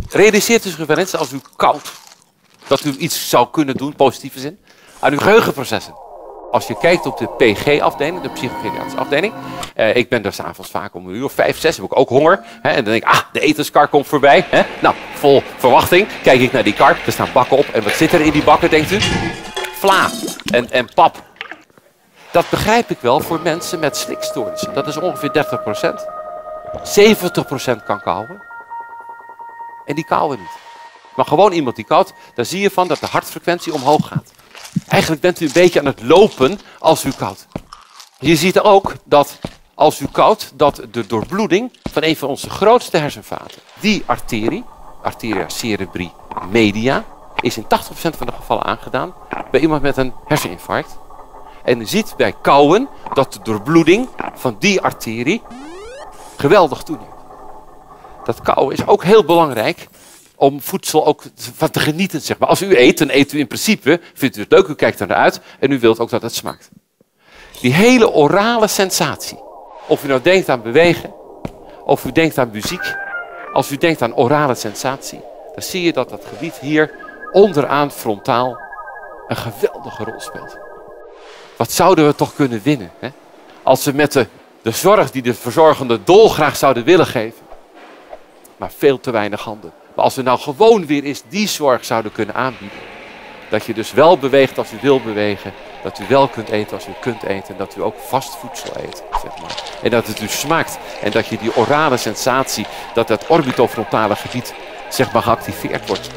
Realiseert u zich wel eens als u koud, dat u iets zou kunnen doen, positieve zin, aan uw geheugenprocessen. Als je kijkt op de PG-afdeling, de psychogeriatrische afdeling. Ik ben daar 's avonds vaak om 1 uur of 5, 6, heb ik ook honger. En dan denk ik, de etenskar komt voorbij. Nou, vol verwachting kijk ik naar die kar. Er staan bakken op. En wat zit er in die bakken, denkt u? Vla en pap. Dat begrijp ik wel voor mensen met slikstoornissen. Dat is ongeveer 30%. 70% kan kauwen. En die kauwen niet. Maar gewoon iemand die kauwt, daar zie je van dat de hartfrequentie omhoog gaat. Eigenlijk bent u een beetje aan het lopen als u kauwt. Je ziet ook dat als u kauwt, dat de doorbloeding van een van onze grootste hersenvaten, die arterie, arteria cerebri media, is in 80% van de gevallen aangedaan bij iemand met een herseninfarct. En u ziet bij kauwen dat de doorbloeding van die arterie geweldig toeneemt. Dat kauwen is ook heel belangrijk om voedsel ook van te genieten, zeg maar. Als u eet, dan eet u in principe, vindt u het leuk, u kijkt eruit en u wilt ook dat het smaakt. Die hele orale sensatie, of u nou denkt aan bewegen, of u denkt aan muziek, als u denkt aan orale sensatie, dan zie je dat dat gebied hier onderaan frontaal een geweldige rol speelt. Wat zouden we toch kunnen winnen, hè? Als we met de zorg die de verzorgende dolgraag zouden willen geven, maar veel te weinig handen. Maar als we nou gewoon weer eens die zorg zouden kunnen aanbieden. Dat je dus wel beweegt als u wil bewegen. Dat u wel kunt eten als u kunt eten. En dat u ook vast voedsel eet. Zeg maar. En dat het u smaakt. En dat je die orale sensatie, dat het orbitofrontale gebied zeg maar geactiveerd wordt.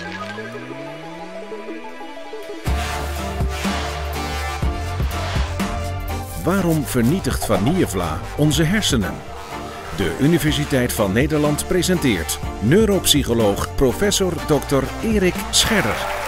Waarom vernietigt vanillevla onze hersenen? De Universiteit van Nederland presenteert neuropsycholoog professor Dr. Erik Scherrer.